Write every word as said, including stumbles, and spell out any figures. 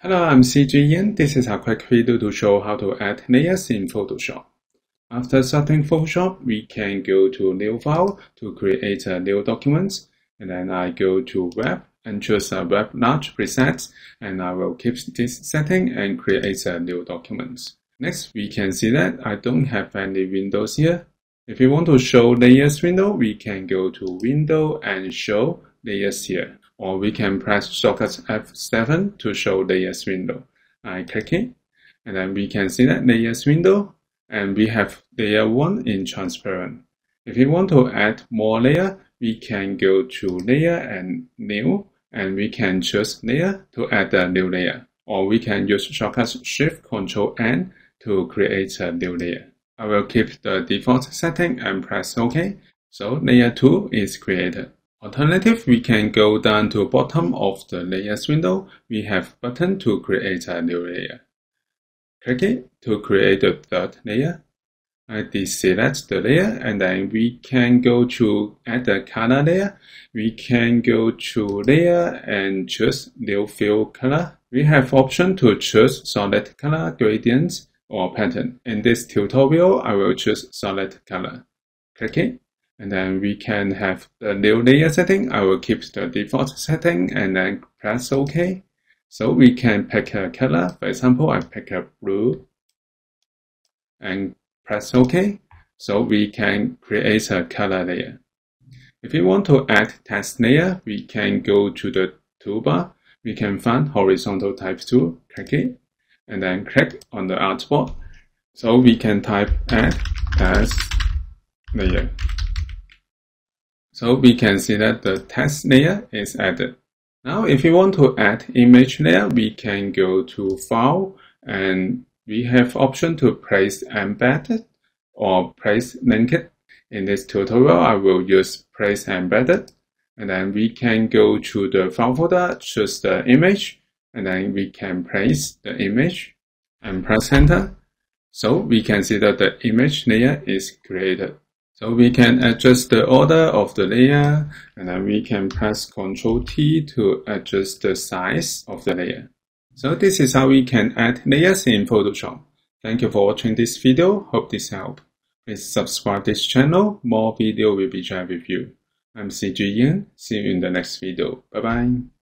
Hello, I'm cgian. This is a quick video to show how to add layers in Photoshop. After starting Photoshop, we can go to New File to create a new document. And then I go to Web and choose a Web Large preset. And I will keep this setting and create a new document. Next, we can see that I don't have any windows here. If you want to show layers window, we can go to Window and Show Layers here. Or we can press shortcut F seven to show layers window. I click it, and then we can see that layers window, and we have layer one in transparent. If you want to add more layer, we can go to layer and new, and we can choose layer to add a new layer. Or we can use shortcut Shift Control N to create a new layer. I will keep the default setting and press OK. So layer two is created. Alternative, we can go down to bottom of the layers window. We have button to create a new layer. Click it to create the third layer. I deselect the layer, and then we can go to add the color layer. We can go to layer and choose new fill color. We have option to choose solid color, gradient, or pattern. In this tutorial, I will choose solid color. Click it. And then we can have the new layer setting. I will keep the default setting and then press OK. So we can pick a color. For example, I pick a blue and press OK. So we can create a color layer. If you want to add text layer, we can go to the toolbar. We can find horizontal type tool, click it, and then click on the artboard. So we can type add text layer. So we can see that the text layer is added. Now, if you want to add image layer, we can go to File, and we have option to place embedded or place linked. In this tutorial, I will use place embedded, and then we can go to the file folder, choose the image, and then we can place the image and press enter. So we can see that the image layer is created. So we can adjust the order of the layer, and then we can press Control T to adjust the size of the layer. So this is how we can add layers in Photoshop. Thank you for watching this video. Hope this helped. Please subscribe this channel. More video will be shared with you. I'm cgian. See you in the next video. Bye bye.